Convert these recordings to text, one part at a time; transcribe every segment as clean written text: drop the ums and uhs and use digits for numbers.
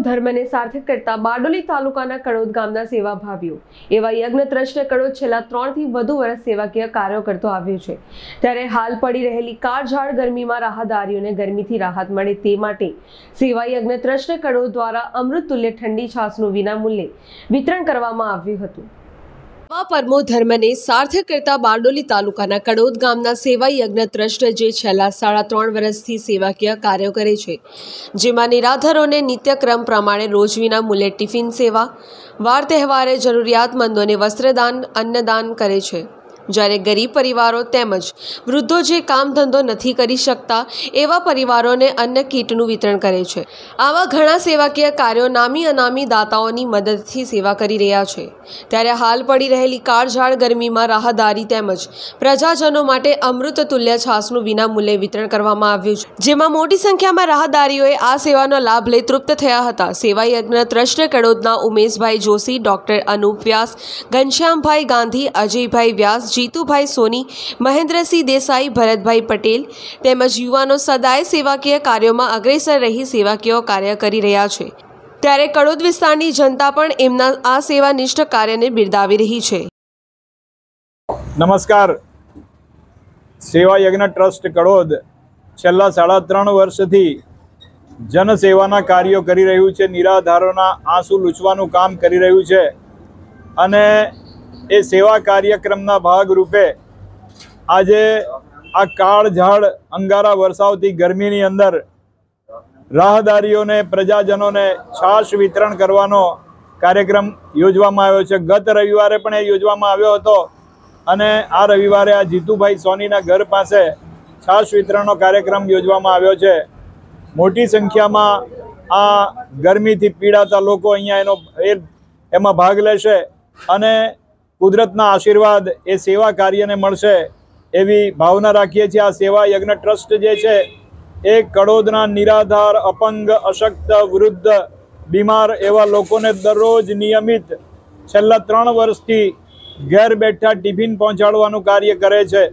ધર્મને સાર્થક કરતા બારડોલી તાલુકાના કડોદ ગામના સેવાભાવીઓ એવા યજ્ઞ ટ્રસ્ટ કડોદ છેલ્લા 3 થી વધુ વર્ષ સેવાકીય કાર્યો કરતો આવ્યો છે। ત્યારે હાલ પડી રહેલી કાળઝાળ ગરમીમાં રાહદારીઓને ગરમીથી રાહત મળે તે માટે સેવા યજ્ઞ ટ્રસ્ટ કડોદ દ્વારા અમૃત તુલ્ય ઠંડી છાશનું વિનામૂલ્યે વિતરણ કરવામાં આવ્યું હતું। પરમો ધર્મને સાર્થક કરતા બારડોલી તાલુકાના કડોદ ગામના સેવા યજ્ઞ ટ્રસ્ટ જે છેલ્લા 3.5 વર્ષથી સેવાકીય કાર્યો કરે છે, જેમાં નિરાધારોને નિત્યક્રમ પ્રમાણે રોજ વિના મૂલ્યે ટિફિન સેવા, વાર તહેવારે જરૂરિયાતમંદોને વસ્ત્રદાન, અન્નદાન કરે છે। જ્યારે ગરીબ પરિવારો તેમજ વૃદ્ધો જે કામ ધંધો નથી કરી શકતા એવા પરિવારોને અન્ન કીટનું વિતરણ કરે છે। આવા ઘણા સેવાકીય કાર્યો નામી અનામી દાતાઓની મદદથી સેવા કરી રહ્યા છે। ત્યારે હાલ પડી રહેલી કાળઝાળ ગરમીમાં રાહદારી તેમજ પ્રજાજનો માટે અમૃત તુલ્ય છાશનું વિનામૂલ્યે વિતરણ કરવામાં આવ્યું છે, જેમાં મોટી સંખ્યામાં રાહદારીઓએ આ સેવાનો લાભ લઈ તૃપ્ત થયા હતા। સેવા યજ્ઞ ટ્રસ્ટ કડોદના ઉમેશભાઈ જોશી, ડોક્ટર અનુપ વ્યાસ, ઘનશ્યામભાઈ ગાંધી, અજયભાઈ વ્યાસ, જીતુભાઈ સોની, મહેન્દ્રસિંહ દેસાઈ, ભરતભાઈ પટેલ તેમજ યુવાનો સદાય સેવાકીય કાર્યોમાં અગ્રેસર રહી સેવાકીય કાર્ય કરી રહ્યા છે। ત્યારે કડોદ વિસ્તારની જનતા પણ એમના આ સેવાનિષ્ઠ કાર્યને બિરદાવી રહી છે। નમસ્કાર। સેવા યજ્ઞ ટ્રસ્ટ કડોદ છેલ્લા 3.5 વર્ષથી જનસેવાના કાર્યો કરી રહ્યું છે, નિરાધારોના આંસુ લૂછવાનું કામ કરી રહ્યું છે અને એ સેવા કાર્યક્રમના ભાગરૂપે આજે આ કાળઝાળ અંગારા વરસાવતી ગરમીની અંદર રાહદારીઓને, પ્રજાજનોને છાશ વિતરણ કરવાનો કાર્યક્રમ યોજવામાં આવ્યો છે। ગત રવિવારે પણ એ યોજવામાં આવ્યો હતો અને આ રવિવારે આ જીતુભાઈ સોનીના ઘર પાસે છાશ વિતરણનો કાર્યક્રમ યોજવામાં આવ્યો છે। મોટી સંખ્યામાં આ ગરમીથી પીડાતા લોકો અહીંયા એમાં ભાગ લેશે અને કુદરતના આશીર્વાદ એ સેવા કાર્યને મળશે એવી ભાવના રાખીએ છીએ। આ સેવા યજ્ઞ ટ્રસ્ટ જે છે એ કડોદના નિરાધાર, અપંગ, અશક્ત, વૃદ્ધ, બીમાર એવા લોકોને દરરોજ નિયમિત છેલ્લા 3 વર્ષથી ઘેર બેઠા ટિફિન પહોંચાડવાનું કાર્ય કરે છે।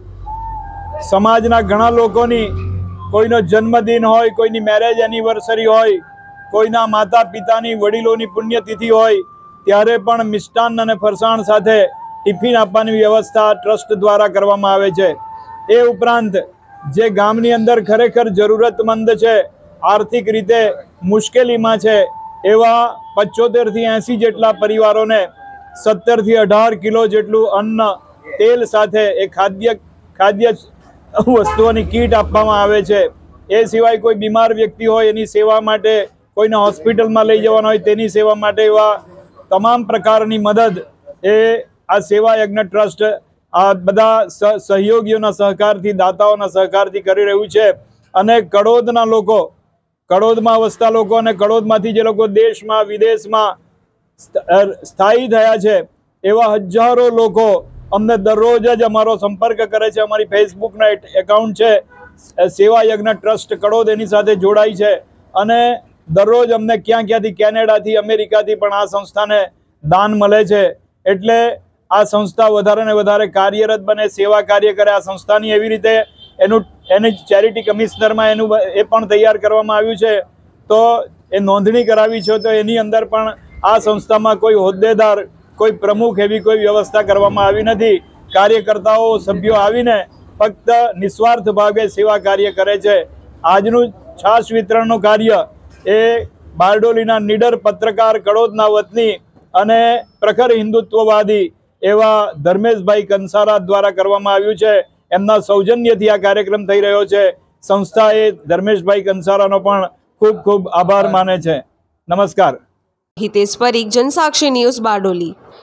સમાજના ઘણા લોકોની કોઈનો જન્મદિન હોય, કોઈની મેરેજ એનિવર્સરી હોય, કોઈના માતા પિતાની, વડીલોની પુણ્યતિથિ હોય ત્યારે પણ મિષ્ટાન અને ફરસાણ સાથે ટિફિન આપવાની વ્યવસ્થા ટ્રસ્ટ દ્વારા કરવામાં આવે છે। એ ઉપરાંત જે ગામની અંદર ખરેખર જરૂરતમંદ છે, આર્થિક રીતે મુશ્કેલીમાં છે એવા 75 થી 80 જેટલા પરિવારોને 17 થી 18 કિલો જેટલું અન્ન, તેલ સાથે એ ખાદ્ય વસ્તુઓની કીટ આપવામાં આવે છે। એ સિવાય કોઈ બીમાર વ્યક્તિ હોય એની સેવા માટે, કોઈને હોસ્પિટલમાં લઈ જવાનો હોય તેની સેવા માટે એવા તમામ પ્રકારની મદદ એ આ સેવા યજ્ઞ ટ્રસ્ટ આ બધા સહયોગીઓના સહકારથી, દાતાઓના સહકારથી કરી રહ્યું છે। અને કડોદના લોકો, કડોદમાં વસતા લોકો અને કડોદમાંથી જે લોકો દેશમાં, વિદેશમાં સ્થાયી થયા છે એવા હજારો લોકો અમને દરરોજ જ અમારો સંપર્ક કરે છે। અમારી ફેસબુકના એકાઉન્ટ છે સેવા યજ્ઞ ટ્રસ્ટ કડોદ, એની સાથે જોડાઈ છે અને દરરોજ અમને ક્યાંથી, કેનેડાથી, અમેરિકાથી પણ આ સંસ્થાને દાન મળે છે। એટલે આ સંસ્થા વધારે ને વધારે કાર્યરત બને, સેવા કાર્ય કરે। આ સંસ્થાની એવી રીતે એની ચેરિટી કમિશનરમાં એ પણ તૈયાર કરવામાં આવ્યું છે, તો એ નોંધણી કરાવી છે, તો એની અંદર પણ આ સંસ્થામાં કોઈ હોદ્દેદાર, કોઈ પ્રમુખ એવી કોઈ વ્યવસ્થા કરવામાં આવી નથી। કાર્યકર્તાઓ, સભ્યો આવીને ફક્ત નિસ્વાર્થ ભાવે સેવા કાર્ય કરે છે। આજનું છાશ વિતરણનું કાર્ય એ બારડોલીના નીડર પત્રકાર, કડોદના વતની અને પ્રખર હિન્દુત્વવાદી એવા ધર્મેશભાઈ કંસારા દ્વારા કરવામાં આવ્યું છે। એમના સૌજન્યથી આ કાર્યક્રમ થઈ રહ્યો છે। સંસ્થાએ ધર્મેશભાઈ કંસારાનો પણ ખૂબ ખૂબ આભાર માને છે। નમસ્કાર। હિતેશ પરીખ, જનસાક્ષી ન્યૂઝ, બારડોલી।